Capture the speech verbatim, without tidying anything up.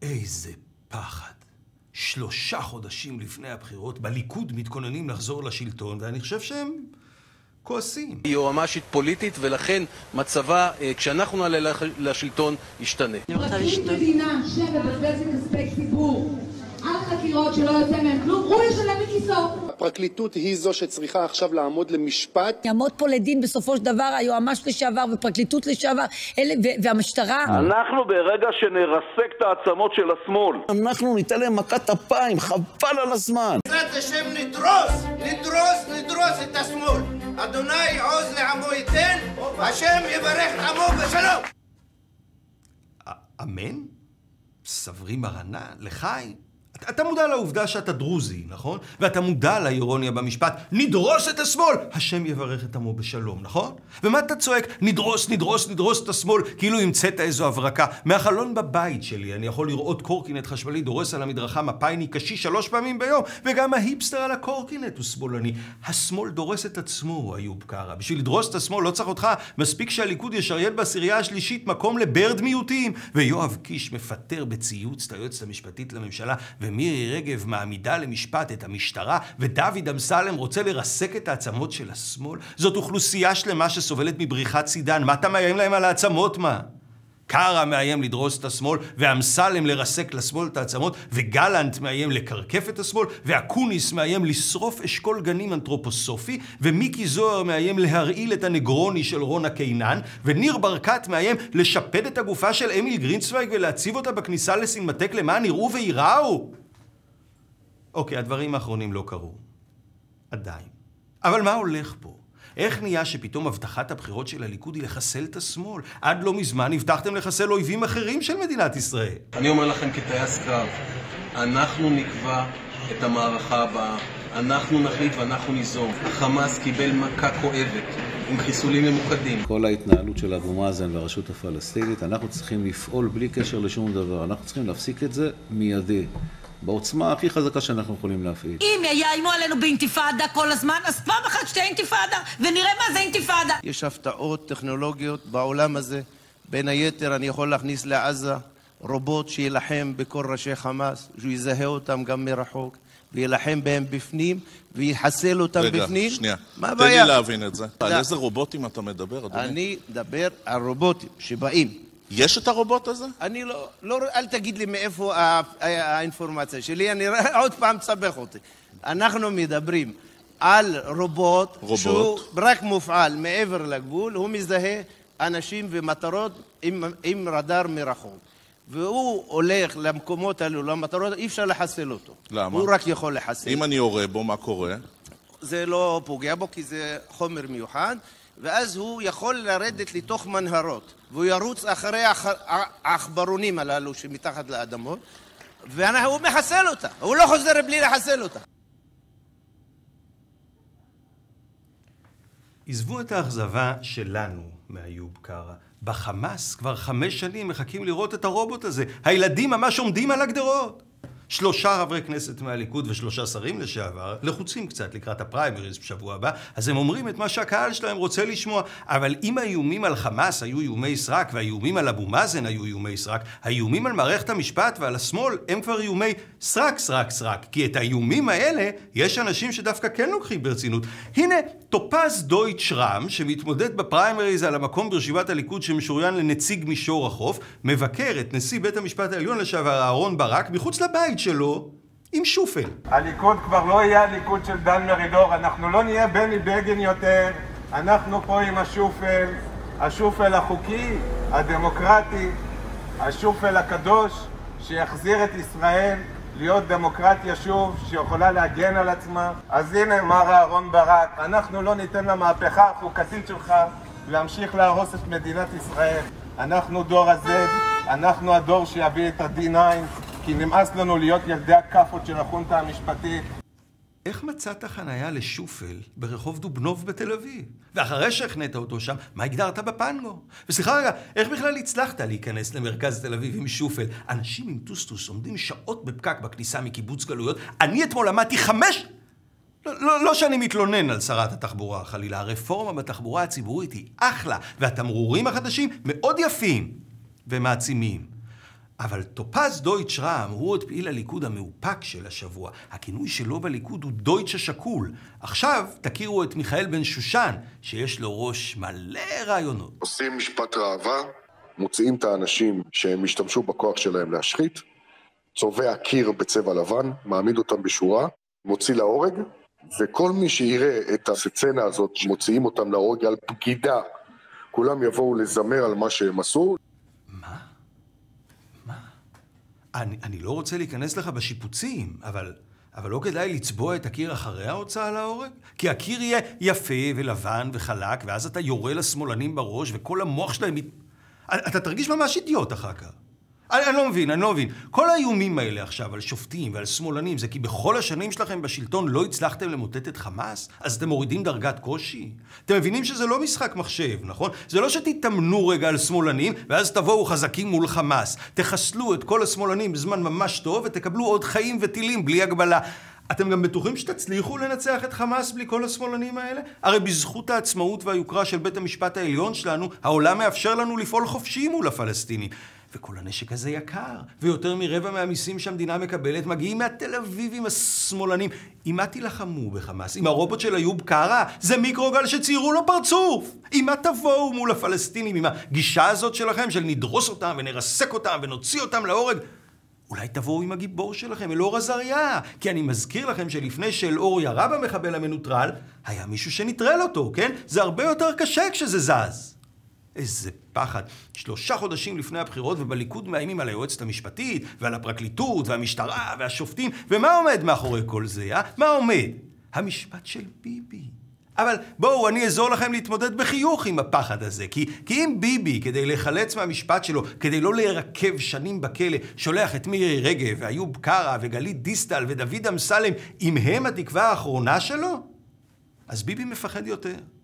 איזה פחד. שלושה חודשים לפני הבחירות, בליכוד מתכוננים לחזור לשלטון, ואני חושב שהם כועסים. היא יועמ"שית פוליטית, ולכן מצבה, כשאנחנו נעלה לשלטון, ישתנה. פרקליט מדינה שמבזבז כספי ציבור על חקירות שלא יוצא מהם כלום, הוא ישלם מכיסו. הפרקליטות היא זו שצריכה עכשיו לעמוד למשפט. יעמוד פה לדין בסופו של דבר היועמ"ש לשעבר ופרקליטות לשעבר והמשטרה. אנחנו ברגע שנרסק את העצמות של השמאל, אנחנו ניתן להם מכת אפיים, חבל על הזמן. בעזרת השם נדרוס, נדרוס, נדרוס את השמאל. אדוני עוז לעמו ייתן, השם יברך עמו בשלום. אמן? סברי מרנה, לחי. אתה מודע לעובדה שאתה דרוזי, נכון? ואתה מודע לאירוניה במשפט, נדרוס את השמאל, השם יברך את עמו בשלום, נכון? ומה אתה צועק? נדרוס, נדרוס, נדרוס את השמאל, כאילו המצאת איזו הברקה. מהחלון בבית שלי אני יכול לראות קורקינט חשמלי דורס על המדרכה מפאיני קשי שלוש פעמים ביום, וגם ההיפסטר על הקורקינט הוא שמאלני. השמאל דורס את עצמו, איוב קרא. בשביל לדרוס את השמאל לא צריך אותך, מספיק שהליכוד ישריין בעשירייה השלישית מקום לברד מיעוטים. ויואב קיש מפטר בציוץ את היועצת המשפטית לממשלה, ומירי רגב מעמידה למשפט את המשטרה, ודוד אמסלם רוצה לרסק את העצמות של השמאל. זאת אוכלוסייה שלמה שסובלת מבריחת סידן. מה אתה מאיים להם על העצמות, מה? קרא מאיים לדרוס את השמאל, ואמסלם לרסק לשמאל את העצמות, וגלנט מאיים לקרקף את השמאל, ואקוניס מאיים לשרוף אשכול גנים אנתרופוסופי, ומיקי זוהר מאיים להרעיל את הנגרוני של רונה קינן, וניר ברקת מאיים לשפד את הגופה של אמיל גרינצוויג ולהציב אותה בכניסה לסינמטק למען יראו ויראו. אוקיי, הדברים האחרונים לא קרו. עדיין. אבל מה הולך פה? איך נהיה שפתאום הבטחת הבחירות של הליכוד היא לחסל את השמאל? עד לא מזמן הבטחתם לחסל אויבים אחרים של מדינת ישראל. אני אומר לכם כטייס קרב, אנחנו נקבע את המערכה הבאה, אנחנו נחליט ואנחנו ניזום. החמאס קיבל מכה כואבת עם חיסולים ממוקדים. כל ההתנהלות של אבו מאזן והרשות הפלסטינית, אנחנו צריכים לפעול בלי קשר לשום דבר. אנחנו צריכים להפסיק את זה מיידי. בעוצמה הכי חזקה שאנחנו יכולים להפעיל. אם יאיימו עלינו באינתיפאדה כל הזמן, אז פעם אחת שתי אינתיפאדה, ונראה מה זה אינתיפאדה. יש הפתעות טכנולוגיות בעולם הזה. בין היתר אני יכול להכניס לעזה רובוט שילחם בכל ראשי חמאס, שהוא יזהה אותם גם מרחוק, וילחם בהם בפנים, ויחסל אותם רגע, בפנים. רגע, שנייה. מה תן הבעיה? לי להבין את זה. על איזה רובוטים אתה מדבר, אדוני? אני מדבר על רובוטים שבאים. יש את הרובוט הזה? אני לא, לא, אל תגיד לי מאיפה האינפורמציה שלי, אני עוד פעם צבח אותי. אנחנו מדברים על רובוט, רובוט שהוא רק מופעל מעבר לגבול, הוא מזהה אנשים ומטרות עם, עם רדאר מרחוק. והוא הולך למקומות האלו, למטרות, אי אפשר לחסל אותו. למה? הוא רק יכול לחסל. אם אני יורה בו, מה קורה? זה לא פוגע בו, כי זה חומר מיוחד. ואז הוא יכול לרדת לתוך מנהרות, והוא ירוץ אחרי העכברונים הללו שמתחת לאדמות, והוא מחסל אותה, הוא לא חוזר בלי לחסל אותה. עזבו את האכזבה שלנו מאיוב קרא. בחמאס כבר חמש שנים מחכים לראות את הרובוט הזה. הילדים ממש עומדים על הגדרות. שלושה חברי כנסת מהליכוד ושלושה שרים לשעבר לחוצים קצת לקראת הפריימריז בשבוע הבא, אז הם אומרים את מה שהקהל שלהם רוצה לשמוע. אבל אם האיומים על חמאס היו איומי סרק, והאיומים על אבו מאזן היו איומי סרק, האיומים על מערכת המשפט ועל השמאל הם כבר איומי סרק, סרק, סרק. כי את האיומים האלה יש אנשים שדווקא כן לוקחים ברצינות. הנה, טופז דויטש רם, שמתמודד בפריימריז על המקום ברשיבת הליכוד שמשוריין לנציג מישור החוף, מבקר את נשיא בית המשפט העליון לשעבר אהרון ברק מחוץ לבית שלו עם שופל. הליכוד כבר לא יהיה הליכוד של דן מרידור, אנחנו לא נהיה בני בגין יותר, אנחנו פה עם השופל, השופל החוקי, הדמוקרטי, השופל הקדוש, שיחזיר את ישראל להיות דמוקרטיה שוב, שיכולה להגן על עצמה. אז הנה מר אהרון ברק, אנחנו לא ניתן למהפכה החוקתית שלך להמשיך להרוס את מדינת ישראל. אנחנו דור הזד, אנחנו הדור שיביא את ה-די ניין, כי נמאס לנו להיות ילדי הקפות של החונטה המשפטית. איך מצאת חנייה לשופל ברחוב דובנוב בתל אביב? ואחרי שהכנית אותו שם, מה הגדרת בפנגו? וסליחה רגע, איך בכלל הצלחת להיכנס למרכז תל אביב עם שופל? אנשים עם טוסטוס עומדים שעות בפקק בכניסה מקיבוץ גלויות. אני אתמול למדתי חמש... לא, לא, לא שאני מתלונן על שרת התחבורה, חלילה. הרפורמה בתחבורה הציבורית היא אחלה, והתמרורים החדשים מאוד יפים ומעצימים. אבל טופז דויטש רעם הוא עוד פעיל הליכוד המאופק של השבוע. הכינוי שלו בליכוד הוא דויטש השקול. עכשיו תכירו את מיכאל בן שושן, שיש לו ראש מלא רעיונות. עושים משפט ראווה, מוציאים את האנשים שהם השתמשו בכוח שלהם להשחית, צובע קיר בצבע לבן, מעמיד אותם בשורה, מוציא להורג, וכל מי שיראה את הסצנה הזאת, מוציאים אותם להורג על בגידה, כולם יבואו לזמר על מה שהם עשו. מה? מה? אני, אני לא רוצה להיכנס לך בשיפוצים, אבל, אבל לא כדאי לצבוע את הקיר אחרי ההוצאה להורג? כי הקיר יהיה יפה ולבן וחלק, ואז אתה יורה לשמאלנים בראש, וכל המוח שלהם... אתה תרגיש ממש אידיוט אחר כך. אני, אני לא מבין, אני לא מבין. כל האיומים האלה עכשיו על שופטים ועל שמאלנים, זה כי בכל השנים שלכם בשלטון לא הצלחתם למוטט את חמאס? אז אתם מורידים דרגת קושי? אתם מבינים שזה לא משחק מחשב, נכון? זה לא שתתאמנו רגע על שמאלנים, ואז תבואו חזקים מול חמאס. תחסלו את כל השמאלנים בזמן ממש טוב, ותקבלו עוד חיים וטילים בלי הגבלה. אתם גם בטוחים שתצליחו לנצח את חמאס בלי כל השמאלנים האלה? הרי בזכות העצמאות והיוקרה של בית המשפט העליון שלנו, העולם מאפשר לנו לפעול חופשי מול הפלסטינים. וכל הנשק הזה יקר, ויותר מרבע מהמיסים שהמדינה מקבלת מגיעים מהתל אביבים השמאלנים. אם מה תילחמו בחמאס? אם הרובוט של איוב קרא? זה מיקרוגל שציירו לו פרצוף! אם מה תבואו מול הפלסטינים? עם הגישה הזאת שלכם של נדרוס אותם ונרסק אותם ונוציא אותם להורג? אולי תבואו עם הגיבור שלכם, אלאור עזריה, כי אני מזכיר לכם שלפני שאלאור ירה במחבל המנוטרל, היה מישהו שנטרל אותו, כן? זה הרבה יותר קשה כשזה זז. איזה פחד. שלושה חודשים לפני הבחירות ובליכוד מאיימים על היועצת המשפטית ועל הפרקליטות והמשטרה והשופטים. ומה עומד מאחורי כל זה, אה? מה עומד? המשפט של ביבי. אבל בואו, אני אעזור לכם להתמודד בחיוך עם הפחד הזה. כי, כי אם ביבי, כדי להיחלץ מהמשפט שלו, כדי לא להירקב שנים בכלא, שולח את מירי רגב ואיוב קרא וגלית דיסטל ודוד אמסלם, אם הם התקווה האחרונה שלו, אז ביבי מפחד יותר.